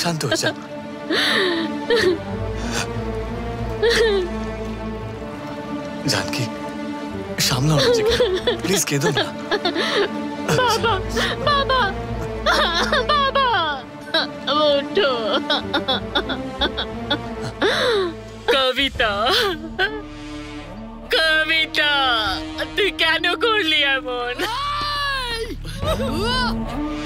শান্ত হয়ে যা। জানকি, সামলাও নিজেকে, প্লিজ কেঁদো না। বাবা বাবা বাবা ওঠো। কবিতা, কবিতা, তুই কেন করলি এমন?